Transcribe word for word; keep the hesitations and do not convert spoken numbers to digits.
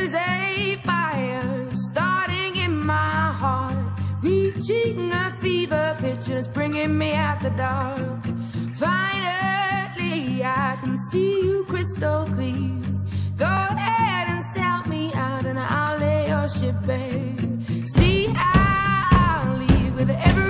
There's a fire starting in my heart, reaching a fever pitch and it's bringing me out the dark. Finally, I can see you crystal clear. Go ahead and sell me out and I'll lay your ship bare. See, I'll leave with every